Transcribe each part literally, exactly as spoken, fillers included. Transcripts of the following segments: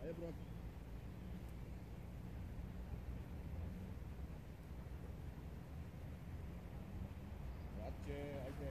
Ebro. Братче, айде.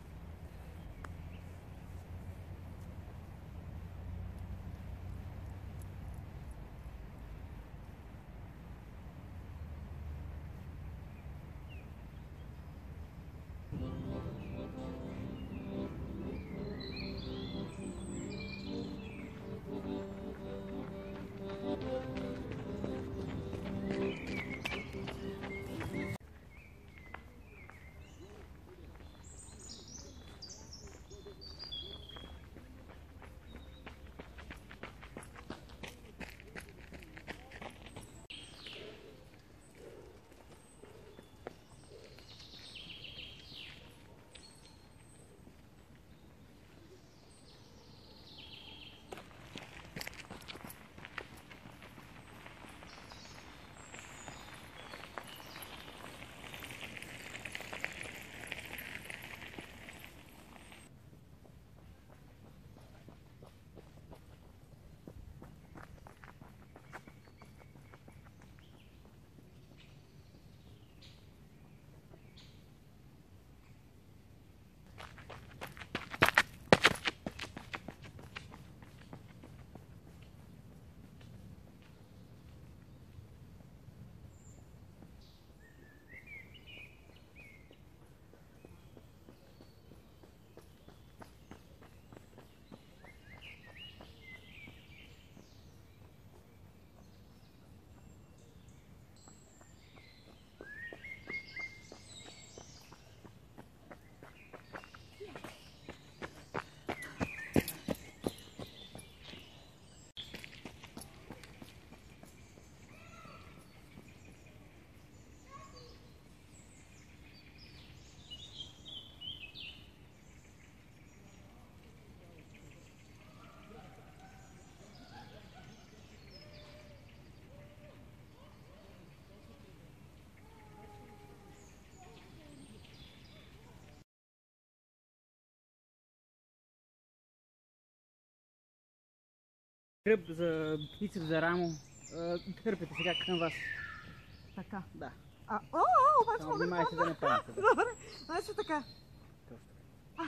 Гръб за бицепс, за рамо. Хърпете сега към вас. Така. Да. А, о, о, обаче Само мога да внимайте да не падате. Да. Добре, значи така. Точно така.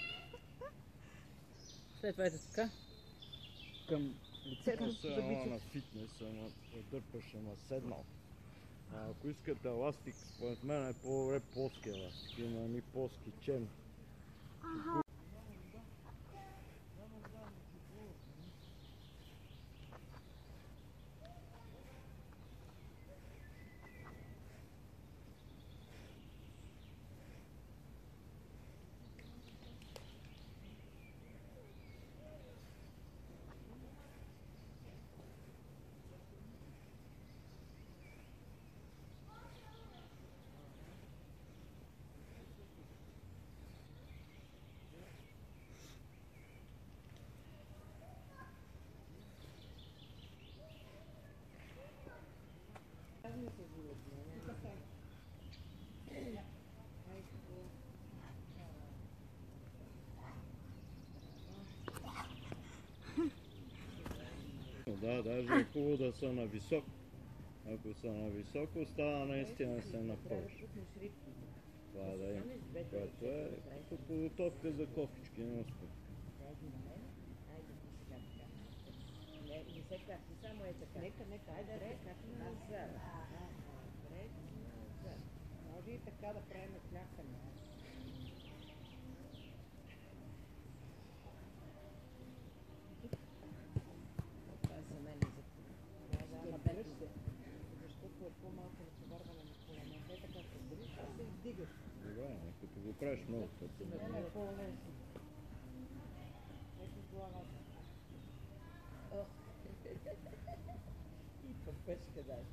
След това ето така. Към лицето. Аз съм ама на фитнес, ама дърпаш, ама седнал. А, ако искате еластик, според мен е по-добре плоски еластик. Има ни плоски чем. Ага. Да, даже е хубаво да са на високо. Ако са на високо, става наистина се напълж. Това да има. Което е като подготовка за кофички на успех. Не се капи, само е така. Нека, нека, айде ръка назад. Напред, назад. Може и така да правим кляхане. Това е за мен и за това. Да, набереш се. Защото е по-малко натоварване на колена. Те така се сбориш, а се издигаш. Добре, като го правиш много пъти. Не е по-лесно. Ето главата. Ох. И пъпешка даже.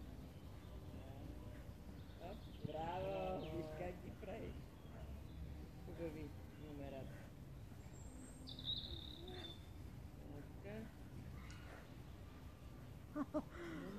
Браво! Виж как ги правиш. Хубави номерата. Така.